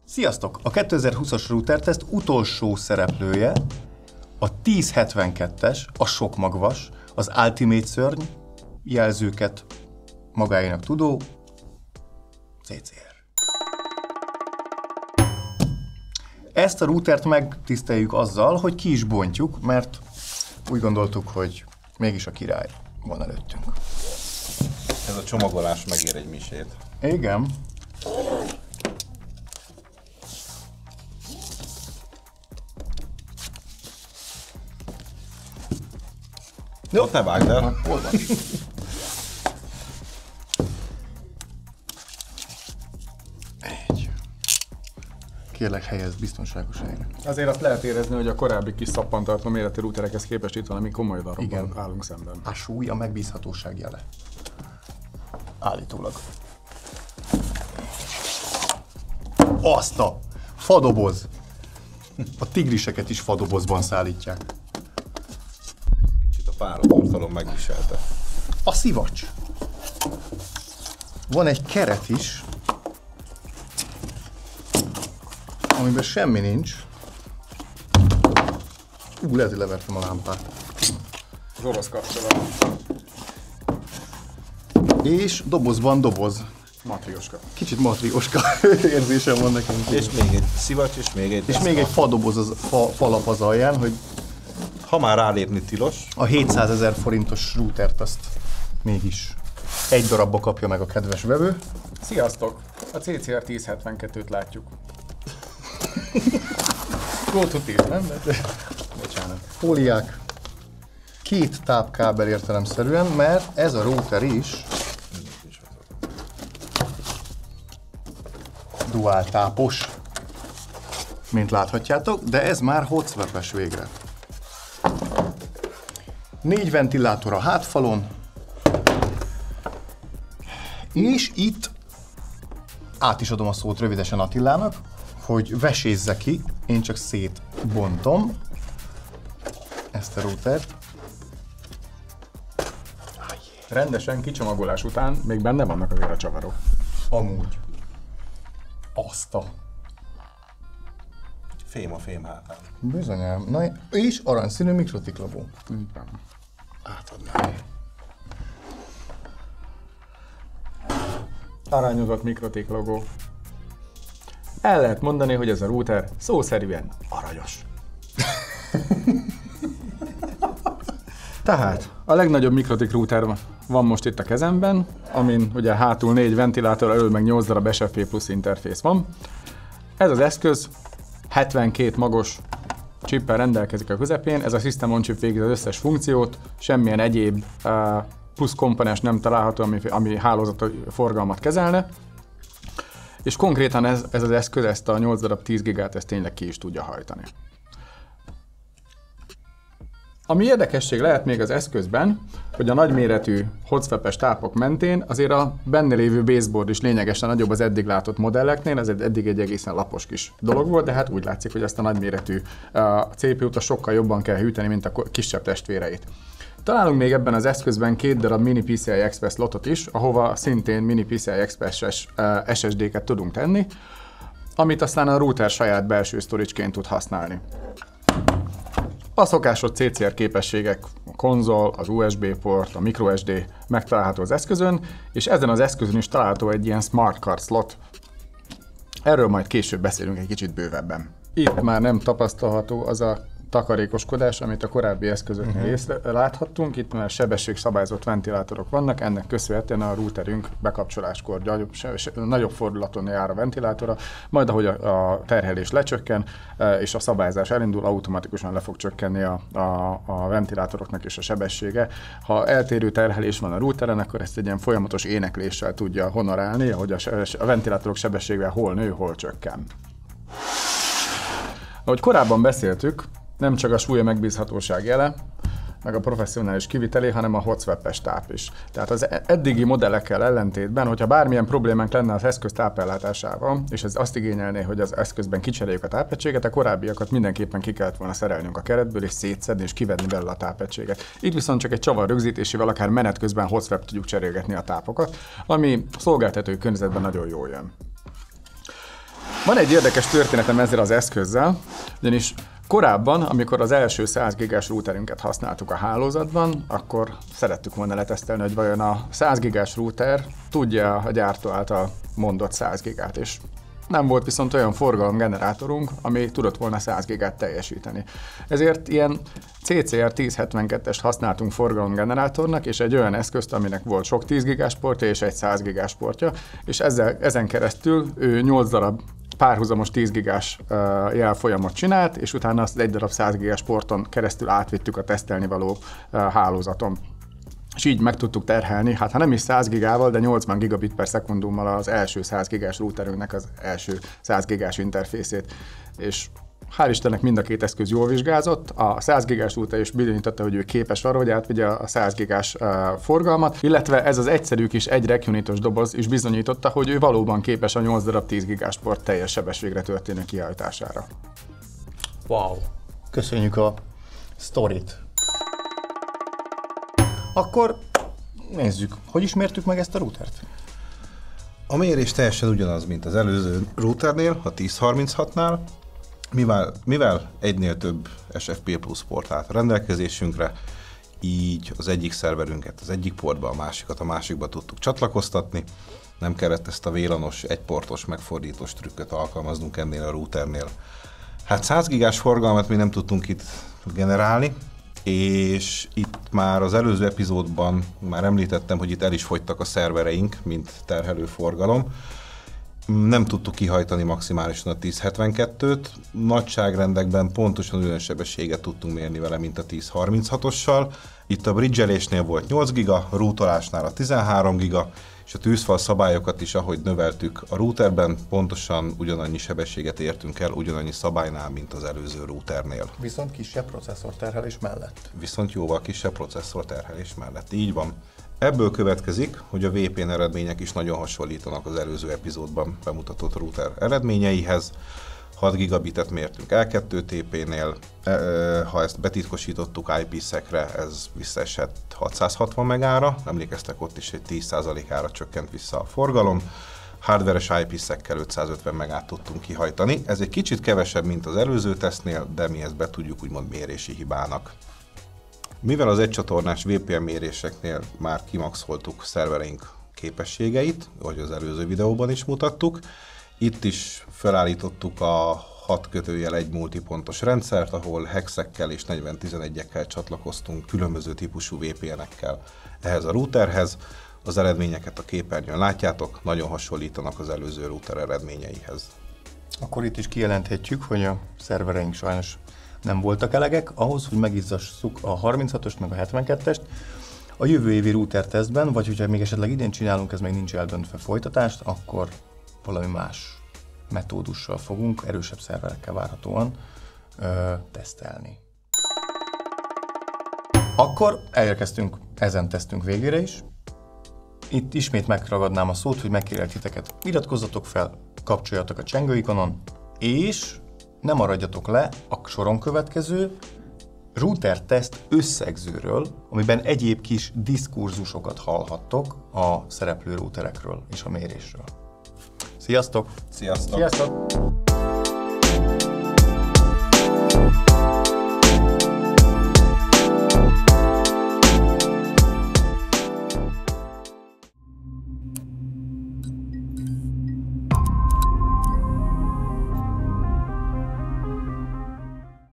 Sziasztok! A 2020-as routerteszt utolsó szereplője a 1072-es, a sokmagvas, az Ultimate szörny, jelzőket magáénak tudó CCR. Ezt a routert megtiszteljük azzal, hogy ki is bontjuk, mert úgy gondoltuk, hogy mégis a király van előttünk. Ez a csomagolás megér egy misét. Igen. Jó, ne vágd el. Hol van? Egy. Kérlek, helyezd biztonságos helyre. Azért azt lehet érezni, hogy a korábbi kis szappantartó méretű routerekhez képest itt valami komoly darabban Igen. állunk szemben. A súly a megbízhatóság jele. Állítólag. Azt a fadoboz! A tigriseket is fadobozban szállítják. Kicsit a páratartalom megviselte. A szivacs. Van egy keret is, amiben semmi nincs. Lehet, hogy levertem a lámpát. Az orosz kapcsolat. És dobozban doboz. Matrioska. Kicsit matrioska érzésem van nekem. És még egy szivacs, és még egy És még egy fadoboz az, falap az alján, hogy ha már rálépni tilos. a 700 000 forintos routert azt mégis egy darabba kapja meg a kedves vevő. Sziasztok! A CCR 1072-t látjuk. Go to 10, nem? Bocsánat. Fóliák. Két tápkábel értelemszerűen, mert ez a router is dual tápos, mint láthatjátok, de ez már hotswap-es végre. 4 ventilátor a hátfalon, és itt át is adom a szót rövidesen Attilának, hogy vesézze ki, én csak szétbontom ezt a routert. Rendesen kicsomagolás után még benne vannak azért a csavarok. Amúgy. Azt a... Fém a fém hátán. Bizonyám. Na, és aranyszínű mikrotiklabó. Átadnám. Arányozott mikrotik logó. El lehet mondani, hogy ez a router szószerűen aranyos. Tehát a legnagyobb mikrotik router van most itt a kezemben, amin ugye hátul 4 ventilátor, elől meg 8 darab SFP plusz interfész van. Ez az eszköz 72 magos chippel rendelkezik a közepén, ez a System on Chip végzi az összes funkciót, semmilyen egyéb plusz komponens nem található, ami hálózati forgalmat kezelne. És konkrétan ez az eszköz, ezt a 8 darab 10 gigát, ezt tényleg ki is tudja hajtani. Ami érdekesség lehet még az eszközben, hogy a nagyméretű hotswap-es tápok mentén azért a benne lévő baseboard is lényegesen nagyobb az eddig látott modelleknél, ez eddig egy egészen lapos kis dolog volt, de hát úgy látszik, hogy ezt a nagyméretű CPU-t sokkal jobban kell hűteni, mint a kisebb testvéreit. Találunk még ebben az eszközben 2 darab mini PCI Express slotot is, ahova szintén mini PCI Express-es SSD-ket tudunk tenni, amit aztán a router saját belső storage-ként tud használni. A szokásos CCR képességek, a konzol, az USB port, a microSD megtalálható az eszközön, és ezen az eszközön is található egy ilyen smart card slot. Erről majd később beszélünk egy kicsit bővebben. Itt már nem tapasztalható az a takarékoskodás, amit a korábbi eszközöknél láthattunk. Itt már sebességszabályozott ventilátorok vannak, ennek köszönhetően a routerünk bekapcsoláskor nagyobb fordulaton jár a ventilátora, majd ahogy a terhelés lecsökken és a szabályozás elindul, automatikusan le fog csökkenni a ventilátoroknak is a sebessége. Ha eltérő terhelés van a routeren, akkor ezt egy ilyen folyamatos énekléssel tudja honorálni, ahogy a ventilátorok sebessége hol nő, hol csökken. Ahogy korábban beszéltük, nem csak a súly a megbízhatóság jele, meg a professzionális kivitelé, hanem a hotswap-es táp is. Tehát az eddigi modellekkel ellentétben, hogyha bármilyen problémánk lenne az eszköz tápellátásával, és ez azt igényelné, hogy az eszközben kicseréljük a tápegységet, a korábbiakat mindenképpen ki kellett volna szerelnünk a keretből, és szétszedni, és kivenni belőle a tápegységet. Itt viszont csak egy csavar rögzítésével, akár menet közben hotswap tudjuk cserélgetni a tápokat, ami szolgáltatói környezetben nagyon jól jön. Van egy érdekes történetem ezzel az eszközzel, ugyanis korábban, amikor az első 100 gigás routerünket használtuk a hálózatban, akkor szerettük volna letesztelni, hogy vajon a 100 gigás router tudja a gyártó által mondott 100 gigát, és nem volt viszont olyan forgalomgenerátorunk, ami tudott volna 100 gigát teljesíteni. Ezért ilyen CCR 1072-est használtunk forgalomgenerátornak, és egy olyan eszközt, aminek volt sok 10 gigás portja és egy 100 gigás portja, és ezen keresztül ő 8 darab párhuzamos 10 gigás jelfolyamot csinált, és utána azt egy darab 100 gigás porton keresztül átvittük a tesztelni való hálózaton. És így meg tudtuk terhelni, hát ha nem is 100 gigával, de 80 gigabit per szekundummal az első 100 gigás routerünknek az első 100 gigás interfészét. És hál' Istennek mind a két eszköz jól vizsgázott, a 100 gigás router is bizonyította, hogy ő képes arra, hogy átvigye a 100 gigás forgalmat, illetve ez az egyszerű kis egy rack unitos doboz is bizonyította, hogy ő valóban képes a 8 darab 10 gigás port teljes sebességre történő kihajtására. Wow! Köszönjük a sztorit! Akkor nézzük, hogy ismertük meg ezt a routert? A mérés teljesen ugyanaz, mint az előző routernél, a 1036-nál, mivel egynél több SFP Plus port állt a rendelkezésünkre, így az egyik szerverünket az egyik portba, a másikat a másikba tudtuk csatlakoztatni, nem kellett ezt a vélanos, egyportos, megfordítós trükköt alkalmaznunk ennél a routernél. Hát 100 gigás forgalmat mi nem tudtunk itt generálni, és itt már az előző epizódban már említettem, hogy itt el is fogytak a szervereink, mint terhelő forgalom. Nem tudtuk kihajtani maximálisan a 1072-t, nagyságrendekben pontosan olyan sebességet tudtunk mérni vele, mint a 1036-ossal. Itt a bridgelésnél volt 8 giga, routerolásnál a 13 giga, és a tűzfal szabályokat is, ahogy növeltük a routerben, pontosan ugyanannyi sebességet értünk el, ugyanannyi szabálynál, mint az előző routernél. Viszont kisebb processzorterhelés mellett. Viszont jóval kisebb processzorterhelés mellett. Így van. Ebből következik, hogy a VPN eredmények is nagyon hasonlítanak az előző epizódban bemutatott router eredményeihez. 6 gigabitet mértünk L2TP-nél, ha ezt betitkosítottuk IPsec-re, ez visszaesett 660 megára, emlékeztek, ott is egy 10%-ára csökkent vissza a forgalom. Hardveres IPsec-kel 550 megát tudtunk kihajtani, ez egy kicsit kevesebb, mint az előző tesztnél, de mi ezt be tudjuk úgymond mérési hibának. Mivel az egycsatornás VPN méréseknél már kimaxoltuk szervereink képességeit, ahogy az előző videóban is mutattuk, itt is felállítottuk a 6/1 multipontos rendszert, ahol hexekkel és 4011-ekkel csatlakoztunk különböző típusú VPN-ekkel ehhez a routerhez. Az eredményeket a képernyőn látjátok, nagyon hasonlítanak az előző router eredményeihez. Akkor itt is kijelenthetjük, hogy a szervereink sajnos nem voltak elegek ahhoz, hogy megizzasszuk a 36-ost meg a 72-est. A jövő évi router tesztben, vagy hogyha még esetleg idén csinálunk, ez még nincs eldöntve folytatást, akkor valami más metódussal fogunk, erősebb szerverekkel várhatóan tesztelni. Akkor elérkeztünk ezen tesztünk végére is. Itt ismét megragadnám a szót, hogy megkérlek titeket, iratkozzatok fel, kapcsoljatok a csengő ikonon, és ne maradjatok le a soron következő router teszt összegzőről, amiben egyéb kis diskurzusokat hallhattok a szereplő routerekről és a mérésről. Sziasztok! Sziasztok! Sziasztok!